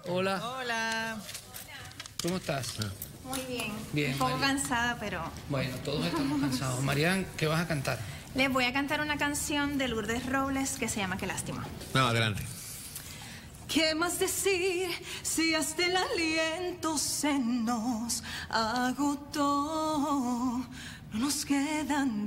Hola. Hola. ¿Cómo estás? Muy bien. Bien, Un poco María. cansada, pero... Bueno, todos estamos cansados. Marian, ¿qué vas a cantar? Les voy a cantar una canción de Lourdes Robles que se llama Qué lástima. No, adelante. ¿Qué más decir si hasta el aliento se nos agotó? No nos quedan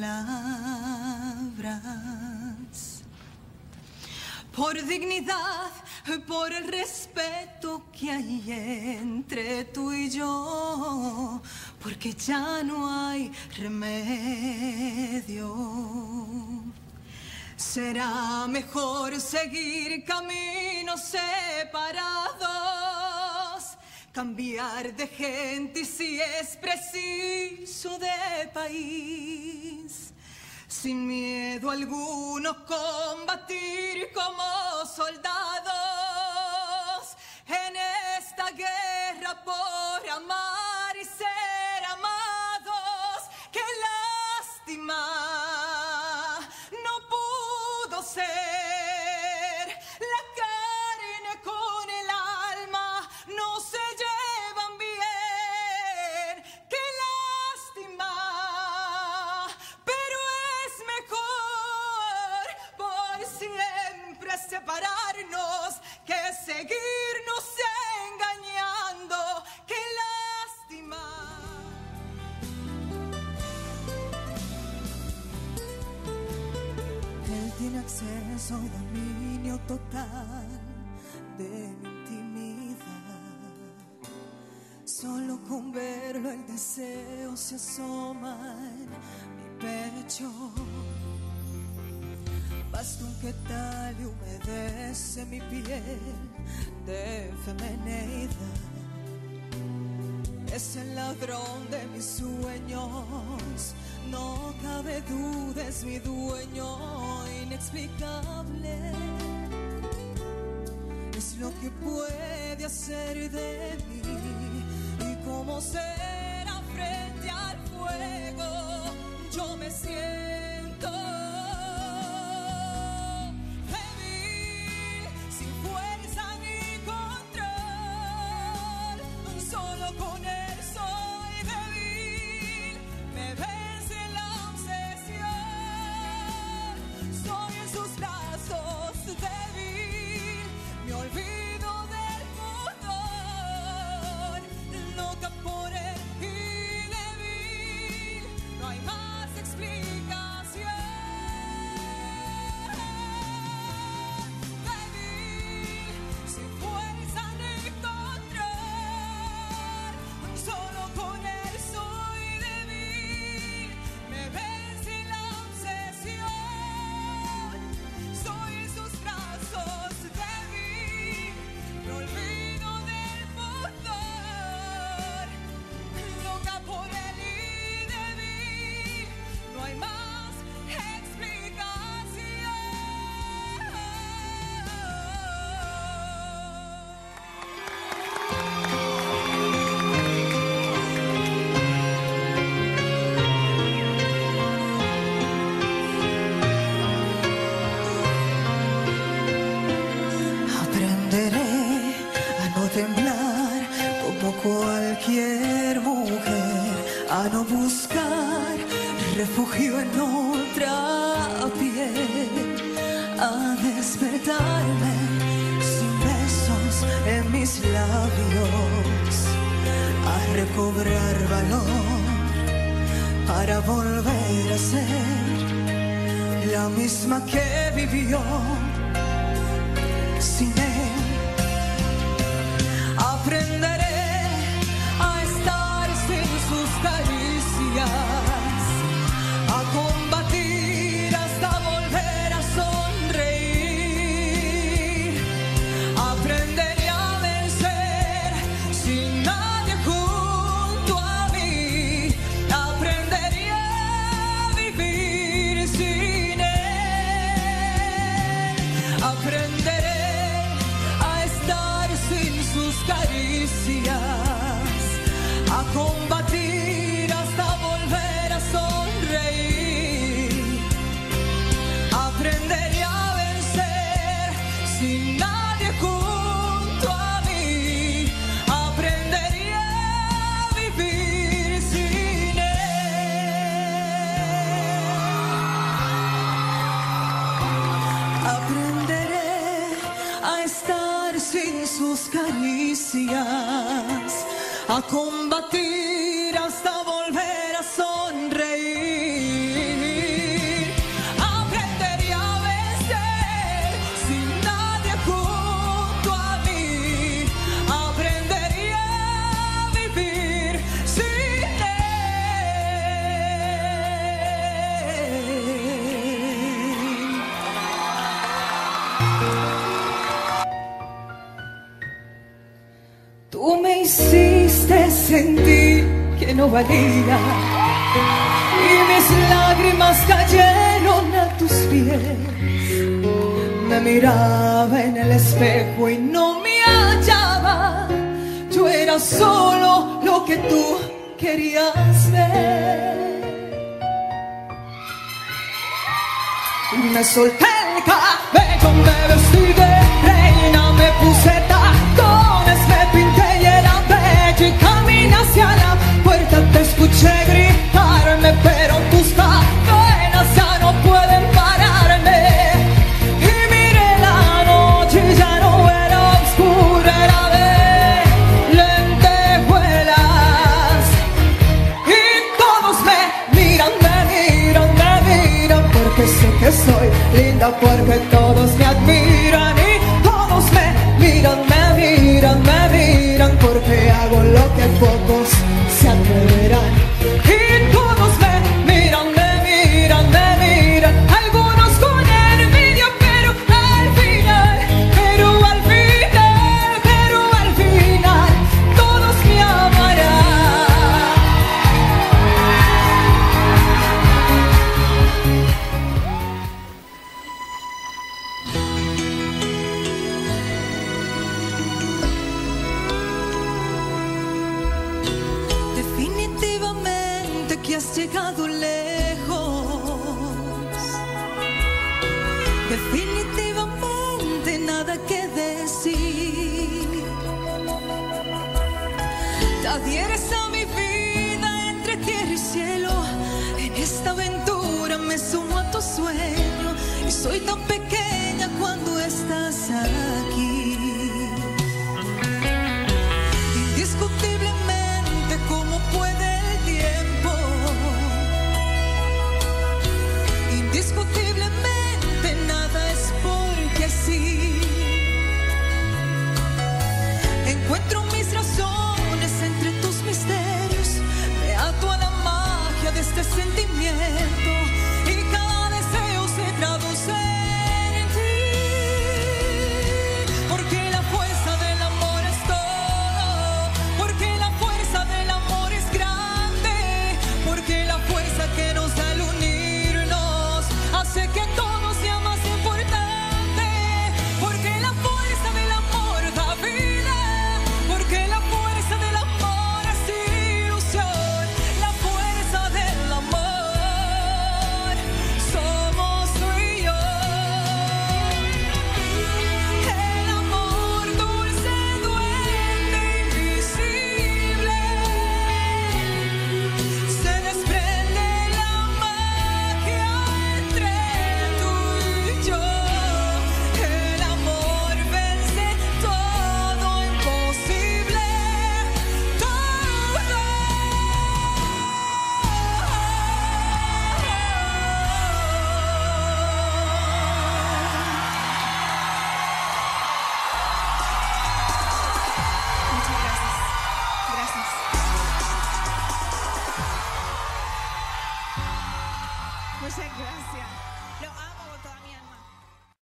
palabras. Por dignidad, por el respeto que hay entre tú y yo, porque ya no hay remedio. Será mejor seguir caminos separados, cambiar de gente y si es preciso de país. Sin miedo alguno combatir como soldados en esta guerra por amar y ser amados. ¡Qué lástima! No pudo ser la carne con el alma, no se llevan bien. ¡Qué lástima! Pero es mejor por siempre separarnos que seguirnos engañando. ¡Qué lástima! Él tiene acceso y dominio total de mi intimidad. Solo con verlo el deseo se asoma en mi pecho. Basta un que tal y humedece mi piel de femineidad. Es el ladrón de mis sueños, no cabe duda, es mi dueño inexplicable. Es lo que puede hacer de mí y cómo será frente al fuego. Yo me siento débil, sin fuerza ni control. Solo con él soy débil, me vence la obsesión. Soy en sus brazos débil, me olvido del pudor. Loca por él y débil, no hay más explicación. Débil, sin fuerza ni control. Solo con él soy débil, me vence la obsesión. Soy en sus brazos débil, me olvido del pudor. Loca por él y débil, no hay más explicación. Aprenderé a no temblar como cualquier mujer, a no buscar refugio en otra piel, a despertarme sin besos en mis labios, a recobrar valor para volver a ser la misma que vivió sin él. Aprenderé a estar sin sus caricias, a combatir hasta volver a sonreír. Aprenderé a vencer sin nadie junto a mí. Aprenderé a vivir sin él. Aprenderé a estar sin sus caricias, a combatir hasta volver a sonreír. Aprenderé a vencer sin nadie junto a mí. luchar sin sus caricias, a combatir hasta volver a sonreír. Aprendería a vencer sin nadie junto a mí. Aprendería a vivir sin él. Tú me hiciste sentir que no valía y mis lágrimas cayeron a tus pies. Me miraba en el espejo y no me hallaba. Yo era solo lo que tú querías ver. Me solté el cabello, me vestí de reina, me puse tacones, me pinté y era bella y caminé hacia la puerta. Te escuché gritarme, pero tus cadenas ya no pueden pararme. Y miré la noche y ya no era oscura, era de lentejuelas. Y todos me miran, porque sé que soy linda, porque todos me admiran. Y todos me miran, porque hago lo que pocos se atreverán. Y todos me miran, algunos con envidia, pero al final, todos me amarán. Definitivamente que has llegado lejos. Definitivamente nada que decir. Te adhieres a mi vida entre tierra y cielo. En esta aventura me sumo a tu sueño y soy tan pequeña cuando estás aquí. Indiscutiblemente, ¿cómo puede el tiempo? Indiscutiblemente, nada es porque sí. Encuentro mis razones entre tus misterios, me ato a la magia de este sentimiento y cada deseo se traduce en ti. Porque la fuerza del amor es todo, porque la fuerza del amor es grande, porque la fuerza que nos da al unirnos hace que todo sea más importante. Porque la fuerza del amor da vida, porque la fuerza del amor es ilusión. La fuerza del amor somos tú y yo. El amor dulce, duende, invisible. Se desprende la magia entre tú y yo. El amor vence todo imposible, todo. Muchas gracias. Gracias. Muchas gracias.